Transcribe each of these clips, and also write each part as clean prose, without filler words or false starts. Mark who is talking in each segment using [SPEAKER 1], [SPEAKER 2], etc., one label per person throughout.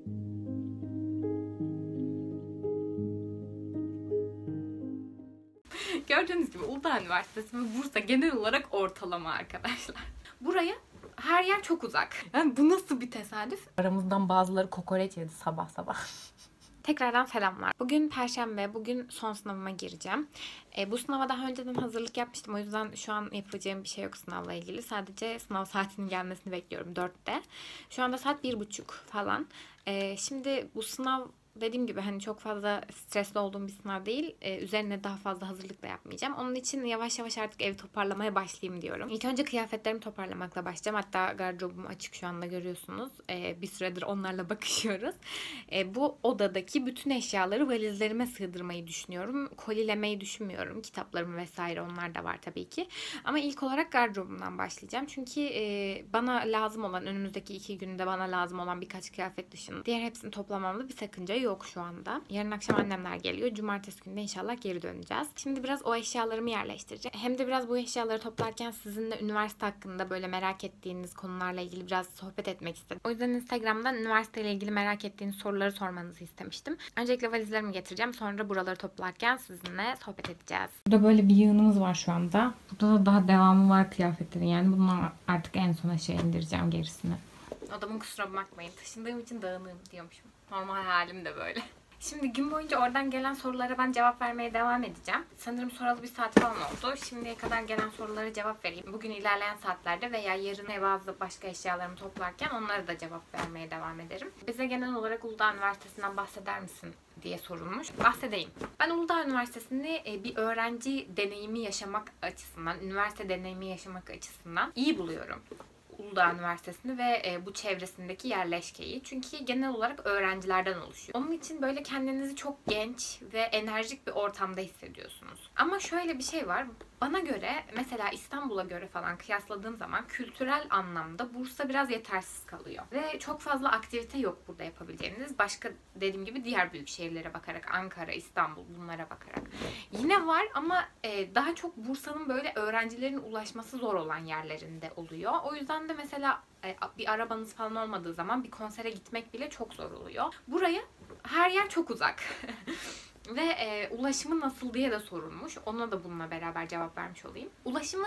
[SPEAKER 1] Gördüğünüz gibi Uludağ Üniversitesi ve Bursa genel olarak ortalama arkadaşlar. Buraya her yer çok uzak. Yani bu nasıl bir tesadüf? Aramızdan bazıları kokoreç yedi sabah sabah. Tekrardan selamlar. Bugün Perşembe, bugün son sınavıma gireceğim. Bu sınava daha önceden hazırlık yapmıştım. O yüzden şu an yapacağım bir şey yok sınavla ilgili. Sadece sınav saatinin gelmesini bekliyorum 4'te. Şu anda saat 1:30 falan. Şimdi bu sınav dediğim gibi hani çok fazla stresli olduğum bir sınav değil. Üzerine daha fazla hazırlık da yapmayacağım. Onun için yavaş yavaş artık evi toparlamaya başlayayım diyorum. İlk önce kıyafetlerimi toparlamakla başlayacağım. Hatta gardırobum açık şu anda görüyorsunuz. Bir süredir onlarla bakışıyoruz. Bu odadaki bütün eşyaları valizlerime sığdırmayı düşünüyorum. Kolilemeyi düşünmüyorum. Kitaplarım vesaire onlar da var tabii ki. Ama ilk olarak gardırobumdan başlayacağım. Çünkü bana lazım olan önümüzdeki 2 günde bana lazım olan birkaç kıyafet dışında diğer hepsini toplamamda bir sakınca yok şu anda. Yarın akşam annemler geliyor. Cumartesi günü de inşallah geri döneceğiz. Şimdi biraz o eşyalarımı yerleştireceğim. Hem de biraz bu eşyaları toplarken sizinle üniversite hakkında böyle merak ettiğiniz konularla ilgili biraz sohbet etmek istedim. O yüzden Instagram'dan üniversiteyle ilgili merak ettiğiniz soruları sormanızı istemiştim. Öncelikle valizlerimi getireceğim. Sonra buraları toplarken sizinle sohbet edeceğiz. Burada böyle bir yığınımız var şu anda. Burada da daha devamı var kıyafetlerin. Yani bunları artık en son aşağı indireceğim gerisini. Odamın kusura bakmayın. Taşındığım için dağınığım diyormuşum. Normal halim de böyle. Şimdi gün boyunca oradan gelen sorulara ben cevap vermeye devam edeceğim. Sanırım soralı bir saat falan oldu. Şimdiye kadar gelen sorulara cevap vereyim. Bugün ilerleyen saatlerde veya yarın bazı başka eşyalarımı toplarken onlara da cevap vermeye devam ederim. Bize genel olarak Uludağ Üniversitesi'nden bahseder misin diye sorulmuş. Bahsedeyim. Ben Uludağ Üniversitesi'ni bir öğrenci deneyimi yaşamak açısından, üniversite deneyimi yaşamak açısından iyi buluyorum. Uludağ Üniversitesi'ni ve bu çevresindeki yerleşkeyi. Çünkü genel olarak öğrencilerden oluşuyor. Onun için böyle kendinizi çok genç ve enerjik bir ortamda hissediyorsunuz. Ama şöyle bir şey var. Bana göre mesela İstanbul'a göre falan kıyasladığım zaman kültürel anlamda Bursa biraz yetersiz kalıyor. Ve çok fazla aktivite yok burada yapabileceğiniz. Başka dediğim gibi diğer büyük şehirlere bakarak, Ankara, İstanbul bunlara bakarak. Yine var ama daha çok Bursa'nın böyle öğrencilerin ulaşması zor olan yerlerinde oluyor. O yüzden de mesela bir arabanız falan olmadığı zaman bir konsere gitmek bile çok zor oluyor. Buraya her yer çok uzak. Ve ulaşımı nasıl diye de sorulmuş. Ona da bununla beraber cevap vermiş olayım. Ulaşımı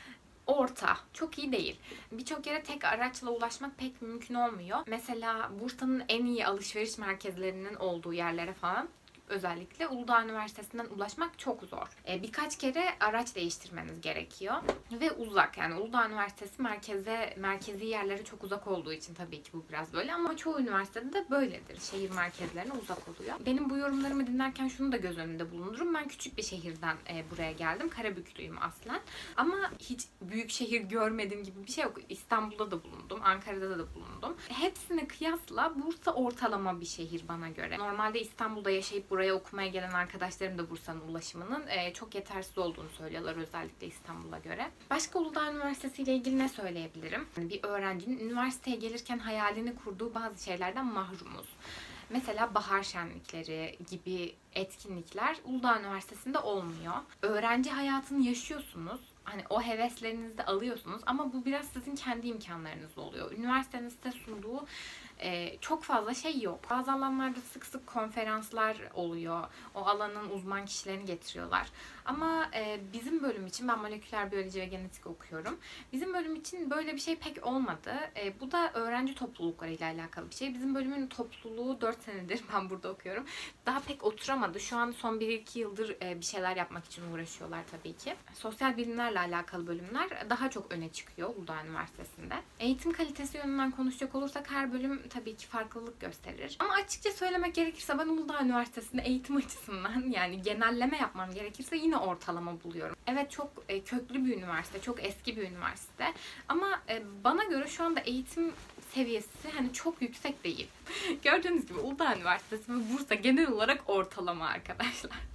[SPEAKER 1] orta. Çok iyi değil. Birçok yere tek araçla ulaşmak pek mümkün olmuyor. Mesela Bursa'nın en iyi alışveriş merkezlerinin olduğu yerlere falan özellikle Uludağ Üniversitesi'nden ulaşmak çok zor. Birkaç kere araç değiştirmeniz gerekiyor. Ve uzak. Yani Uludağ Üniversitesi merkezi yerlere çok uzak olduğu için tabii ki bu biraz böyle. Ama çoğu üniversitede de böyledir. Şehir merkezlerine uzak oluyor. Benim bu yorumlarımı dinlerken şunu da göz önünde bulundurun. Ben küçük bir şehirden buraya geldim. Karabüklüyüm aslen. Ama hiç büyük şehir görmedim gibi bir şey yok. İstanbul'da da bulundum. Ankara'da da bulundum. Hepsine kıyasla Bursa ortalama bir şehir bana göre. Normalde İstanbul'da yaşayıp buraya okumaya gelen arkadaşlarım da Bursa'nın ulaşımının çok yetersiz olduğunu söylüyorlar özellikle İstanbul'a göre. Başka Uludağ Üniversitesi ile ilgili ne söyleyebilirim? Bir öğrencinin üniversiteye gelirken hayalini kurduğu bazı şeylerden mahrumuz. Mesela bahar şenlikleri gibi etkinlikler Uludağ Üniversitesi'nde olmuyor. Öğrenci hayatını yaşıyorsunuz. Hani o heveslerinizi de alıyorsunuz ama bu biraz sizin kendi imkanlarınızda oluyor. Üniversitenin size sunduğu çok fazla şey yok. Bazı alanlarda sık sık konferanslar oluyor. O alanın uzman kişilerini getiriyorlar. Ama bizim bölüm için, ben moleküler biyoloji ve genetik okuyorum. Bizim bölüm için böyle bir şey pek olmadı. Bu da öğrenci topluluklarıyla alakalı bir şey. Bizim bölümün topluluğu 4 senedir ben burada okuyorum. Daha pek oturamadı. Şu an son 1-2 yıldır bir şeyler yapmak için uğraşıyorlar tabii ki. Sosyal bilimlerle alakalı bölümler daha çok öne çıkıyor Uludağ Üniversitesi'nde. Eğitim kalitesi yönünden konuşacak olursak her bölüm tabii ki farklılık gösterir. Ama açıkça söylemek gerekirse ben Uludağ Üniversitesi'nde eğitim açısından yani genelleme yapmam gerekirse yine ortalama buluyorum. Evet çok köklü bir üniversite, çok eski bir üniversite ama bana göre şu anda eğitim seviyesi hani çok yüksek değil. Gördüğünüz gibi Uludağ Üniversitesi ve Bursa genel olarak ortalama arkadaşlar.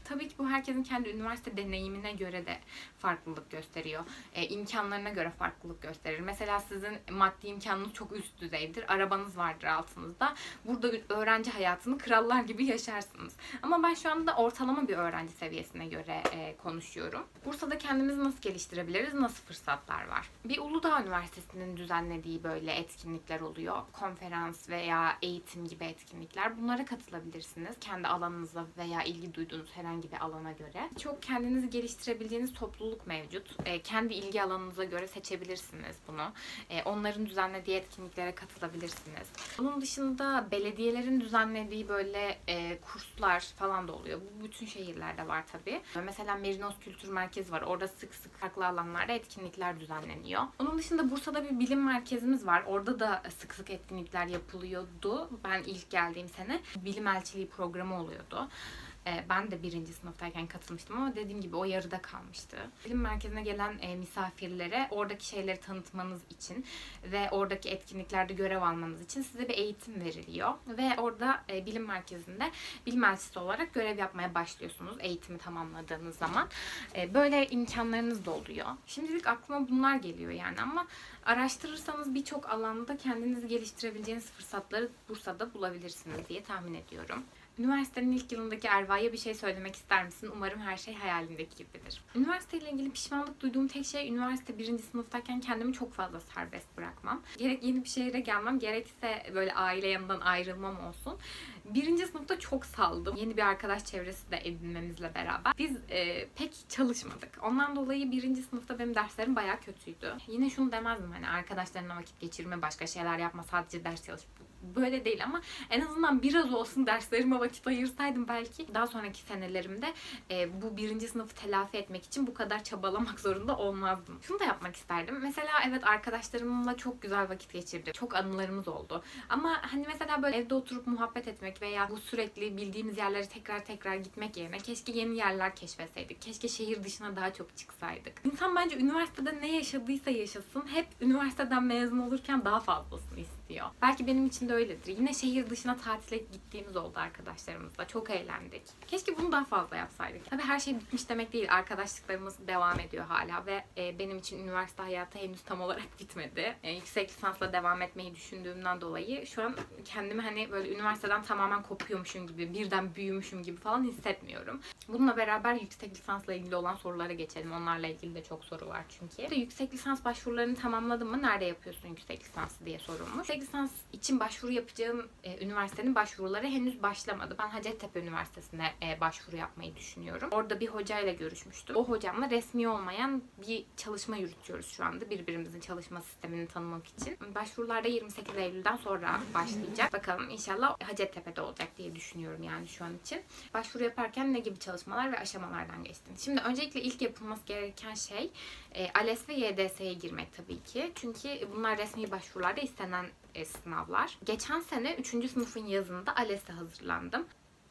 [SPEAKER 1] Tabii ki bu herkesin kendi üniversite deneyimine göre de farklılık gösteriyor. İmkanlarına göre farklılık gösterir. Mesela sizin maddi imkanınız çok üst düzeydir. Arabanız vardır altınızda. Burada öğrenci hayatını krallar gibi yaşarsınız. Ama ben şu anda ortalama bir öğrenci seviyesine göre konuşuyorum. Bursa'da kendimizi nasıl geliştirebiliriz? Nasıl fırsatlar var? Bir Uludağ Üniversitesi'nin düzenlediği böyle etkinlikler oluyor. Konferans veya eğitim gibi etkinlikler. Bunlara katılabilirsiniz. Kendi alanınıza veya ilgi duyduğunuz herhangi bir alana göre. Çok kendinizi geliştirebildiğiniz topluluk mevcut. Kendi ilgi alanınıza göre seçebilirsiniz bunu. Onların düzenlediği etkinliklere katılabilirsiniz. Bunun dışında belediyelerin düzenlediği böyle kurslar falan da oluyor. Bu bütün şehirlerde var tabii. Mesela Merinos Kültür Merkezi var. Orada sık sık farklı alanlarda etkinlikler düzenleniyor. Onun dışında Bursa'da bir bilim merkezimiz var. Orada da sık sık etkinlikler yapılıyordu. Ben ilk geldiğim sene bilim elçiliği programı oluyordu. Ben de 1. sınıftayken katılmıştım ama dediğim gibi o yarıda kalmıştı. Bilim merkezine gelen misafirlere oradaki şeyleri tanıtmanız için ve oradaki etkinliklerde görev almanız için size bir eğitim veriliyor. Ve orada bilim merkezinde bilim elçisi olarak görev yapmaya başlıyorsunuz eğitimi tamamladığınız zaman. Böyle imkanlarınız da oluyor. Şimdilik aklıma bunlar geliyor yani ama araştırırsanız birçok alanda kendinizi geliştirebileceğiniz fırsatları Bursa'da bulabilirsiniz diye tahmin ediyorum. Üniversitenin ilk yılındaki Erva'ya bir şey söylemek ister misin? Umarım her şey hayalindeki gibidir. Üniversiteyle ilgili pişmanlık duyduğum tek şey üniversite 1. sınıftayken kendimi çok fazla serbest bırakmam. Gerek yeni bir şehre gelmem, gerekse böyle aile yanından ayrılmam olsun. 1. sınıfta çok saldım. Yeni bir arkadaş çevresi de edinmemizle beraber. Biz pek çalışmadık. Ondan dolayı 1. sınıfta benim derslerim bayağı kötüydü. Yine şunu demezdim hani arkadaşlarımla vakit geçirme, başka şeyler yapma, sadece ders çalış. Böyle değil ama en azından biraz olsun derslerime vakit ayırsaydım belki daha sonraki senelerimde bu 1. sınıfı telafi etmek için bu kadar çabalamak zorunda olmazdım. Şunu da yapmak isterdim. Mesela evet arkadaşlarımla çok güzel vakit geçirdim. Çok anılarımız oldu. Ama hani mesela böyle evde oturup muhabbet etmek veya bu sürekli bildiğimiz yerlere tekrar gitmek yerine keşke yeni yerler keşfetseydik. Keşke şehir dışına daha çok çıksaydık. İnsan bence üniversitede ne yaşadıysa yaşasın hep üniversiteden mezun olurken daha fazlasını istiyor. Belki benim için de öyledir. Yine şehir dışına tatile gittiğimiz oldu arkadaşlarımızla. Çok eğlendik. Keşke bunu daha fazla yapsaydık. Tabii her şey bitmiş demek değil. Arkadaşlıklarımız devam ediyor hala ve benim için üniversite hayatı henüz tam olarak bitmedi. Yüksek lisansla devam etmeyi düşündüğümden dolayı şu an kendimi hani böyle üniversiteden tamamen kopuyormuşum gibi, birden büyümüşüm gibi falan hissetmiyorum. Bununla beraber yüksek lisansla ilgili olan sorulara geçelim. Onlarla ilgili de çok soru var çünkü. Yüksek lisans başvurularını tamamladın mı? Nerede yapıyorsun yüksek lisansı diye sorulmuş. Yüksek lisans için başvuru yapacağım üniversitenin başvuruları henüz başlamadı. Ben Hacettepe Üniversitesi'ne başvuru yapmayı düşünüyorum. Orada bir hocayla görüşmüştüm. O hocamla resmi olmayan bir çalışma yürütüyoruz şu anda. Birbirimizin çalışma sistemini tanımak için. Başvurular da 28 Eylül'den sonra başlayacak. Bakalım inşallah Hacettepe'de olacak diye düşünüyorum yani şu an için. Başvuru yaparken ne gibi çalışmalar ve aşamalardan geçtin? Şimdi öncelikle ilk yapılması gereken şey ALES ve YDS'ye girmek tabii ki. Çünkü bunlar resmi başvurularda istenen sınavlar. Geçen sene 3. sınıfın yazında ALES'e hazırlandım.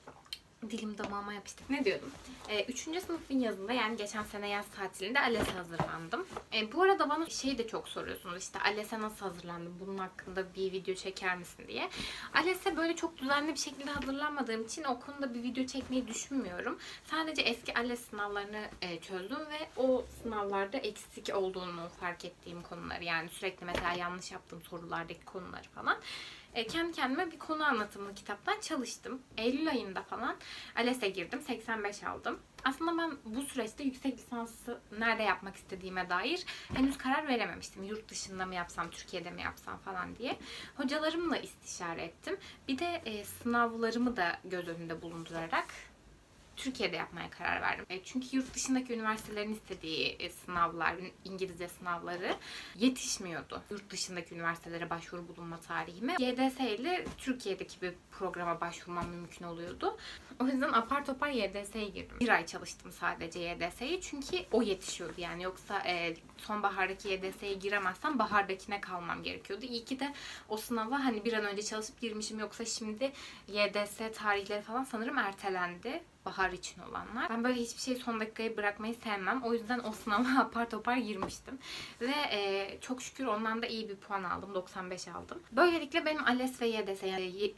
[SPEAKER 1] Dilim damağıma yapıştı. Ne diyordum? 3. sınıfın yazında yani geçen sene yaz tatilinde ALES'e hazırlandım. Bu arada bana şey de çok soruyorsunuz işte ALES'e nasıl hazırlandım? Bunun hakkında bir video çeker misin diye. ALES'e böyle çok düzenli bir şekilde hazırlanmadığım için o konuda bir video çekmeyi düşünmüyorum. Sadece eski ALES sınavlarını çözdüm ve o sınavlarda eksik olduğunu fark ettiğim konuları yani sürekli mesela yanlış yaptığım sorulardaki konuları falan. Kendi kendime bir konu anlatımlı kitaptan çalıştım. Eylül ayında falan ALES'e girdim. 85 aldım. Aslında ben bu süreçte yüksek lisansı nerede yapmak istediğime dair henüz karar verememiştim. Yurt dışında mı yapsam, Türkiye'de mi yapsam falan diye. Hocalarımla istişare ettim. Bir de sınavlarımı da göz önünde bulundurarak Türkiye'de yapmaya karar verdim. Çünkü yurt dışındaki üniversitelerin istediği sınavlar, İngilizce sınavları yetişmiyordu. Yurt dışındaki üniversitelere başvuru bulunma tarihime. YDS ile Türkiye'deki bir programa başvurmam mümkün oluyordu. O yüzden apar topar YDS'ye girdim. Bir ay çalıştım sadece YDS'yi çünkü o yetişiyordu yani. Yoksa sonbahardaki YDS'ye giremezsem bahardakine kalmam gerekiyordu. İyi ki de o sınava hani bir an önce çalışıp girmişim yoksa şimdi YDS tarihleri falan sanırım ertelendi. Bahar için olanlar. Ben böyle hiçbir şeyi son dakikaya bırakmayı sevmem. O yüzden o sınava apar topar girmiştim. Ve çok şükür ondan da iyi bir puan aldım. 95 aldım. Böylelikle benim ALES ve YDS yani resmi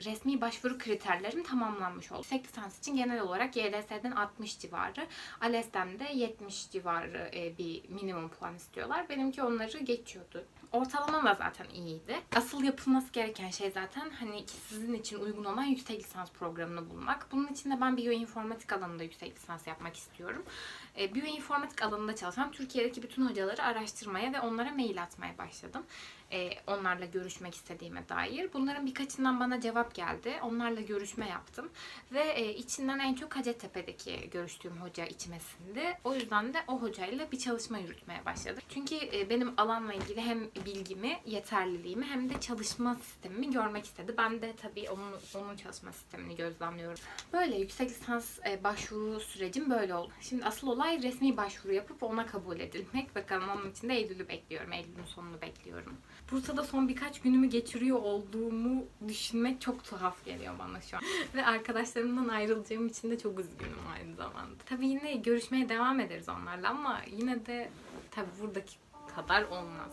[SPEAKER 1] başvuru kriterlerim tamamlanmış oldu. Yüksek lisans için genel olarak YDS'den 60 civarı, ALES'ten de 70 civarı bir minimum puan istiyorlar. Benimki onları geçiyordu. Ortalamam da zaten iyiydi. Asıl yapılması gereken şey zaten hani sizin için uygun olan yüksek lisans programını bulmak. Bunun için de ben biyoinformatik alanında yüksek lisans yapmak istiyorum. Biyoinformatik alanında çalışan Türkiye'deki bütün hocaları araştırmaya ve onlara mail atmaya başladım. Onlarla görüşmek istediğime dair. Bunların birkaçından bana cevap geldi. Onlarla görüşme yaptım. Ve içinden en çok Hacettepe'deki görüştüğüm hoca içime sindi. O yüzden de o hocayla bir çalışma yürütmeye başladım. Çünkü benim alanla ilgili hem bilgimi, yeterliliğimi hem de çalışma sistemimi görmek istedi. Ben de tabii onun çalışma sistemini gözlemliyorum. Böyle yüksek lisans başvuru sürecim böyle oldu. Şimdi asıl olay resmi başvuru yapıp ona kabul edilmek. Bakalım onun için de Eylül'ü bekliyorum. Eylül'ün sonunu bekliyorum. Bursa'da son birkaç günümü geçiriyor olduğumu düşünmek çok tuhaf geliyor bana şu an. Ve arkadaşlarımdan ayrılacağım için de çok üzgünüm aynı zamanda. Tabii yine görüşmeye devam ederiz onlarla ama yine de tabii buradaki kadar olmaz.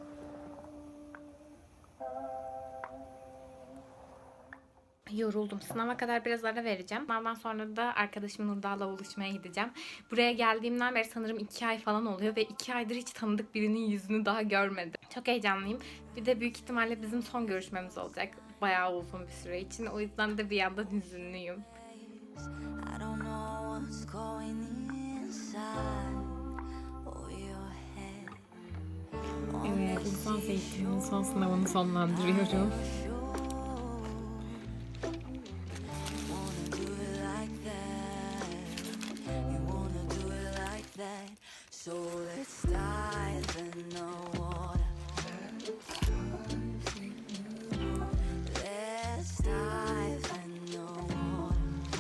[SPEAKER 1] Yoruldum. Sınava kadar biraz ara vereceğim. Sınavdan sonra da arkadaşım Nurdağ'la buluşmaya gideceğim. Buraya geldiğimden beri sanırım 2 ay falan oluyor ve 2 aydır hiç tanıdık birinin yüzünü daha görmedim. Çok heyecanlıyım. Bir de büyük ihtimalle bizim son görüşmemiz olacak. Bayağı uzun bir süre için. O yüzden de bir yandan hüzünlüyüm. Evet, lisans eğitiminin son sınavını sonlandırıyorum. So let's dive in the water. Let's dive in the water.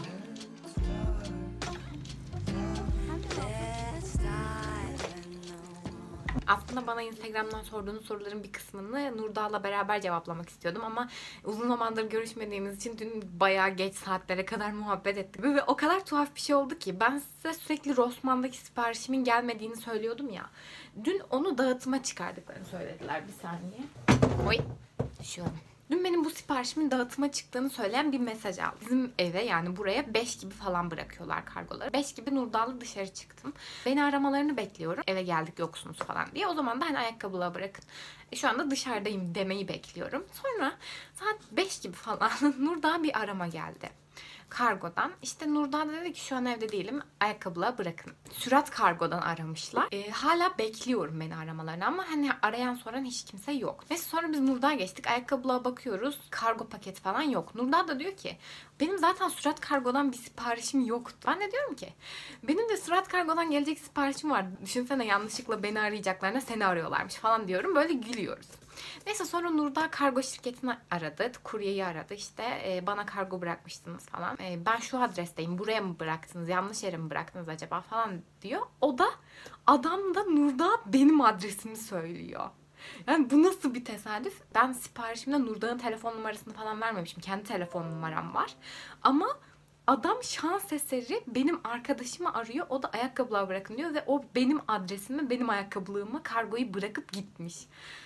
[SPEAKER 1] Let's dive in the water. Aslında bana Instagram'dan sorduğunuz soruların bir kısmını Nurdağ'la beraber cevaplamak istiyordum ama uzun zamandır görüşmediğimiz için dün bayağı geç saatlere kadar muhabbet ettik. Ve o kadar tuhaf bir şey oldu ki ben size sürekli Rossmann'daki siparişimin gelmediğini söylüyordum ya. Dün onu dağıtıma çıkardıklarını söylediler. Bir saniye. Oy. Düşüyorum. Dün benim bu siparişimin dağıtıma çıktığını söyleyen bir mesaj aldım. Bizim eve yani buraya 5 gibi falan bırakıyorlar kargoları. 5 gibi Nurdağ'la dışarı çıktım. Beni aramalarını bekliyorum. Eve geldik yoksunuz falan diye. O zaman da hani ayakkabılığa bırakın. Şu anda dışarıdayım demeyi bekliyorum. Sonra saat 5 gibi falan Nurdağ'a bir arama geldi. Kargodan. İşte Nurdağ dedi ki şu an evde değilim. Ayakkabılığa bırakın. Sürat kargodan aramışlar. Hala bekliyorum beni aramalarını ama hani arayan soran hiç kimse yok. Neyse sonra biz Nurdağ'a geçtik. Ayakkabılığa bakıyoruz. Kargo paketi falan yok. Nurdağ da diyor ki benim zaten Sürat kargodan bir siparişim yoktu. Ben de diyorum ki benim de Sürat kargodan gelecek siparişim var. Düşünsene yanlışlıkla beni arayacaklarına seni arıyorlarmış falan diyorum. Böyle gülüyoruz. Neyse sonra Nurdağ kargo şirketini aradı. Kuryeyi aradı. İşte bana kargo bırakmıştınız falan. Ben şu adresteyim. Buraya mı bıraktınız? Yanlış yere mi bıraktınız acaba falan diyor. O da adam da Nurdağ benim adresimi söylüyor. Yani bu nasıl bir tesadüf? Ben siparişimde Nurdağ'ın telefon numarasını falan vermemişim. Kendi telefon numaram var. Ama adam şans eseri benim arkadaşımı arıyor. O da ayakkabılığa bırakın diyor ve o benim adresime, benim ayakkabılığıma kargoyu bırakıp gitmiş.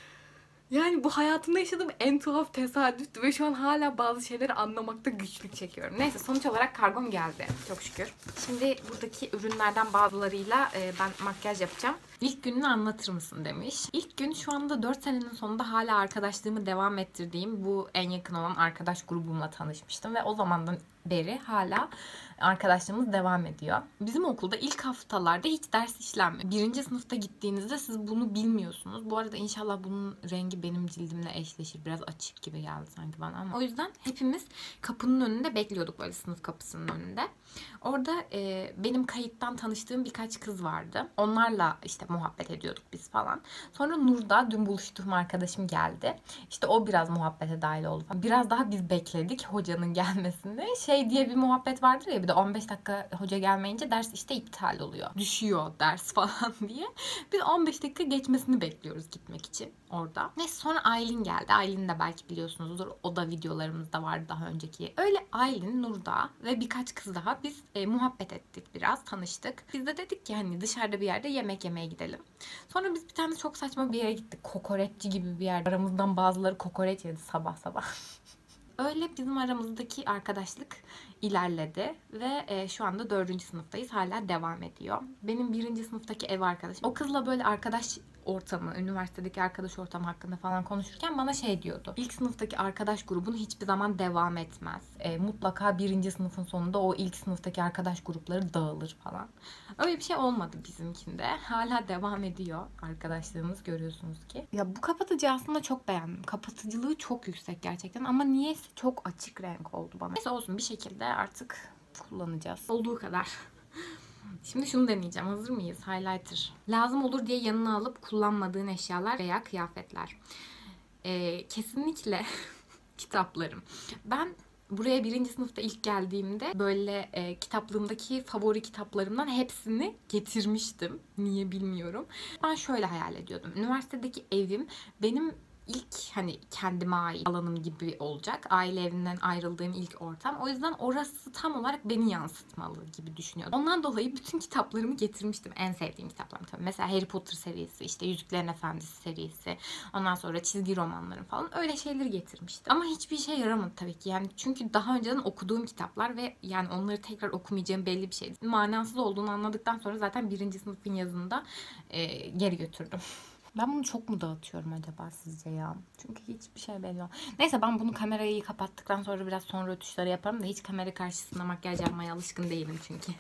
[SPEAKER 1] Yani bu hayatımda yaşadığım en tuhaf tesadüftü ve şu an hala bazı şeyleri anlamakta güçlük çekiyorum. Neyse sonuç olarak kargom geldi. Çok şükür. Şimdi buradaki ürünlerden bazılarıyla ben makyaj yapacağım. İlk gününü anlatır mısın demiş. İlk gün şu anda 4 senenin sonunda hala arkadaşlığımı devam ettirdiğim bu en yakın olan arkadaş grubumla tanışmıştım. Ve o zamandan beri hala arkadaşlığımız devam ediyor. Bizim okulda ilk haftalarda hiç ders işlenmiyor. 1. sınıfta gittiğinizde siz bunu bilmiyorsunuz. Bu arada inşallah bunun rengi benim cildimle eşleşir. Biraz açık gibi geldi sanki bana ama. O yüzden hepimiz kapının önünde bekliyorduk böyle sınıf kapısının önünde. Orada benim kayıttan tanıştığım birkaç kız vardı. Onlarla işte muhabbet ediyorduk biz falan. Sonra Nur'da dün buluştuğum arkadaşım geldi. İşte o biraz muhabbete dahil oldu falan. Biraz daha biz bekledik hocanın gelmesini. Şey diye bir muhabbet vardır ya bir de 15 dakika hoca gelmeyince ders işte iptal oluyor. Düşüyor ders falan diye. Biz 15 dakika geçmesini bekliyoruz gitmek için orada. Neyse sonra Aylin geldi. Aylin'i de belki biliyorsunuzdur. O da videolarımızda vardı daha önceki. Öyle Aylin, Nur'da ve birkaç kız daha biz muhabbet ettik biraz. Tanıştık. Biz de dedik ki hani dışarıda bir yerde yemek yemeye gidelim. Sonra biz bir tane çok saçma bir yere gittik. Kokoreççi gibi bir yer. Aramızdan bazıları kokoreç yedi sabah sabah. Öyle bizim aramızdaki arkadaşlık ilerledi ve şu anda 4. sınıftayız. Hala devam ediyor. Benim 1. sınıftaki ev arkadaşım. O kızla böyle arkadaş ortamı, üniversitedeki arkadaş ortamı hakkında falan konuşurken bana şey diyordu. İlk sınıftaki arkadaş grubun hiçbir zaman devam etmez. Mutlaka 1. sınıfın sonunda o ilk sınıftaki arkadaş grupları dağılır falan. Öyle bir şey olmadı bizimkinde. Hala devam ediyor arkadaşlığımız, görüyorsunuz ki. Ya bu kapatıcıyı aslında çok beğendim. Kapatıcılığı çok yüksek gerçekten ama niyeyse çok açık renk oldu bana. Neyse olsun, bir şekilde artık kullanacağız. Olduğu kadar. Şimdi şunu deneyeceğim. Hazır mıyız? Highlighter. Lazım olur diye yanına alıp kullanmadığın eşyalar veya kıyafetler. Kesinlikle kitaplarım. Ben buraya 1. sınıfta ilk geldiğimde böyle kitaplığımdaki favori kitaplarımdan hepsini getirmiştim. Niye bilmiyorum. Ben şöyle hayal ediyordum. Üniversitedeki evim benim ilk hani kendime ait alanım gibi olacak. Aile evinden ayrıldığım ilk ortam. O yüzden orası tam olarak beni yansıtmalı gibi düşünüyordum. Ondan dolayı bütün kitaplarımı getirmiştim. En sevdiğim kitaplarım tabii. Mesela Harry Potter serisi, işte Yüzüklerin Efendisi serisi, ondan sonra çizgi romanlarım falan, öyle şeyleri getirmiştim. Ama hiçbir işe yaramadı tabii ki. Yani çünkü daha önceden okuduğum kitaplar ve yani onları tekrar okumayacağım belli bir şeydi. Manasız olduğunu anladıktan sonra zaten 1. sınıfın yazında geri götürdüm. Ben bunu çok mu dağıtıyorum acaba sizce ya? Çünkü hiçbir şey belli olmuyor. Neyse, ben bunu kamerayı kapattıktan sonra biraz sonra rötuşları yaparım da hiç kamera karşısında makyaj yapmaya alışkın değilim çünkü.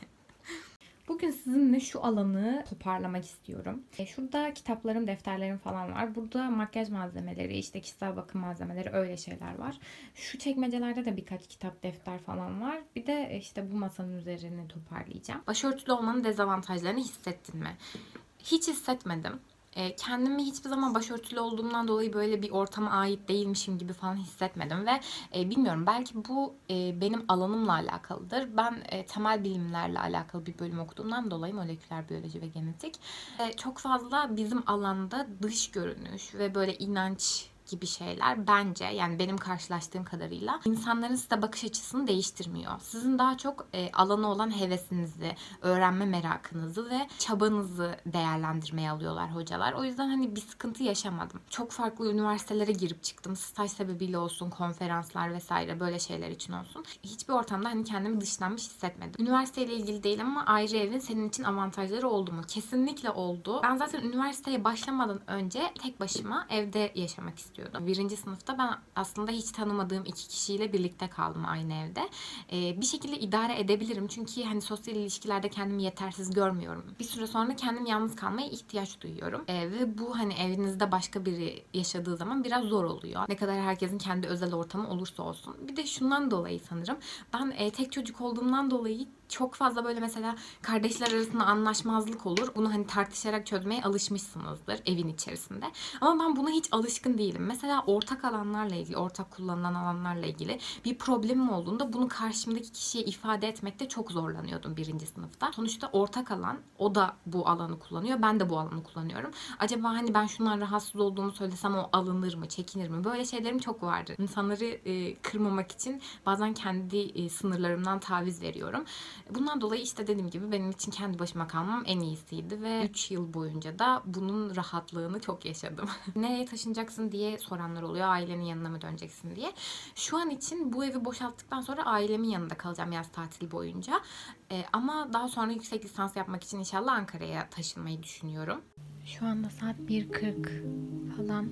[SPEAKER 1] Bugün sizinle şu alanı toparlamak istiyorum. Şurada kitaplarım, defterlerim falan var. Burada makyaj malzemeleri, işte kişisel bakım malzemeleri, öyle şeyler var. Şu çekmecelerde de birkaç kitap, defter falan var. Bir de işte bu masanın üzerini toparlayacağım. Başörtülü olmanın dezavantajlarını hissettin mi? Hiç hissetmedim. Kendimi hiçbir zaman başörtülü olduğumdan dolayı böyle bir ortama ait değilmişim gibi falan hissetmedim ve bilmiyorum, belki bu benim alanımla alakalıdır. Ben temel bilimlerle alakalı bir bölüm okuduğumdan dolayı, moleküler biyoloji ve genetik, çok fazla bizim alanda dış görünüş ve böyle inanç gibi şeyler bence, yani benim karşılaştığım kadarıyla, insanların size bakış açısını değiştirmiyor. Sizin daha çok alana olan hevesinizi, öğrenme merakınızı ve çabanızı değerlendirmeye alıyorlar hocalar. O yüzden hani bir sıkıntı yaşamadım. Çok farklı üniversitelere girip çıktım. Staj sebebiyle olsun, konferanslar vesaire, böyle şeyler için olsun. Hiçbir ortamda hani kendimi dışlanmış hissetmedim. Üniversiteyle ilgili değil ama ayrı evin senin için avantajları oldu mu? Kesinlikle oldu. Ben zaten üniversiteye başlamadan önce tek başıma evde yaşamak istiyordum. 1. sınıfta ben aslında hiç tanımadığım 2 kişiyle birlikte kaldım aynı evde. Bir şekilde idare edebilirim çünkü hani sosyal ilişkilerde kendimi yetersiz görmüyorum. Bir süre sonra kendim yalnız kalmaya ihtiyaç duyuyorum. Ve bu hani evinizde başka biri yaşadığı zaman biraz zor oluyor. Ne kadar herkesin kendi özel ortamı olursa olsun. Bir de şundan dolayı sanırım, ben tek çocuk olduğumdan dolayı çok fazla böyle mesela kardeşler arasında anlaşmazlık olur. Bunu hani tartışarak çözmeye alışmışsınızdır evin içerisinde. Ama ben buna hiç alışkın değilim. Mesela ortak alanlarla ilgili, ortak kullanılan alanlarla ilgili bir problemim olduğunda bunu karşımdaki kişiye ifade etmekte çok zorlanıyordum 1. sınıfta. Sonuçta ortak alan, o da bu alanı kullanıyor, ben de bu alanı kullanıyorum. Acaba hani ben şundan rahatsız olduğumu söylesem o alınır mı, çekinir mi? Böyle şeylerim çok vardı. İnsanları kırmamak için bazen kendi sınırlarımdan taviz veriyorum. Bundan dolayı işte dediğim gibi benim için kendi başıma kalmam en iyisiydi ve 3 yıl boyunca da bunun rahatlığını çok yaşadım. Nereye taşınacaksın diye soranlar oluyor. Ailenin yanına mı döneceksin diye. Şu an için bu evi boşalttıktan sonra ailemin yanında kalacağım yaz tatili boyunca. Ama daha sonra yüksek lisans yapmak için inşallah Ankara'ya taşınmayı düşünüyorum. Şu anda saat 1:40 falan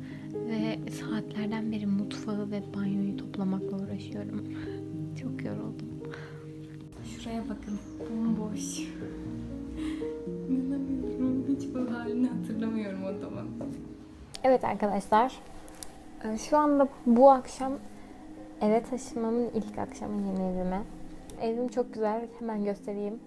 [SPEAKER 1] ve saatlerden beri mutfağı ve banyoyu toplamakla uğraşıyorum. Çok yoruldum. Şuraya bakın. Bomboş. İnanamıyorum. Hiç bu halini hatırlamıyorum odamın. Evet arkadaşlar. Şu anda bu akşam eve taşınmamın ilk akşamı yeni evime. Evim çok güzel. Hemen göstereyim.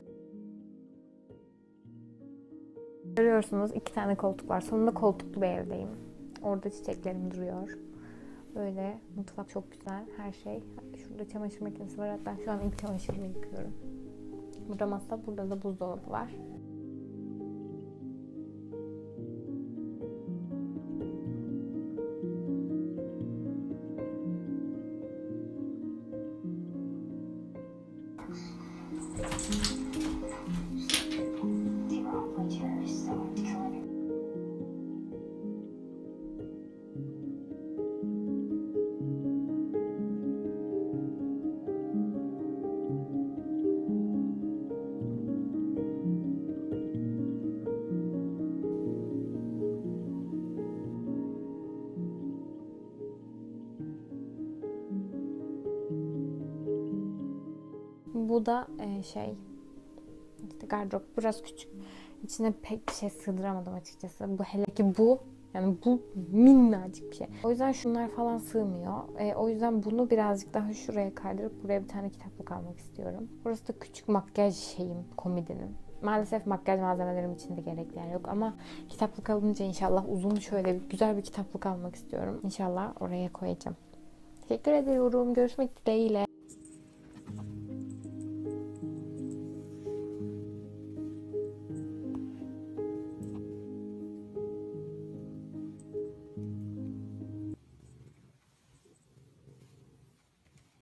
[SPEAKER 1] Görüyorsunuz 2 tane koltuk var. Sonunda koltuklu bir evdeyim. Orada çiçeklerim duruyor. Böyle mutfak çok güzel. Her şey. Şurada çamaşır makinesi var. Hatta şu an ilk çamaşırımı yıkıyorum. Burada masa, burada da buzdolabı var.
[SPEAKER 2] Bu da işte gardırop biraz küçük. İçine pek bir şey sığdıramadım açıkçası. Bu hele ki bu. Yani bu minnacık bir şey. O yüzden şunlar falan sığmıyor. O yüzden bunu birazcık daha şuraya kaydırıp buraya bir tane kitaplık almak istiyorum. Burası da küçük makyaj komodinim. Maalesef makyaj malzemelerim için de gerekli yer yok ama kitaplık alınca inşallah uzun şöyle güzel bir kitaplık almak istiyorum. İnşallah oraya koyacağım. Teşekkür ediyorum. Görüşmek dileğiyle.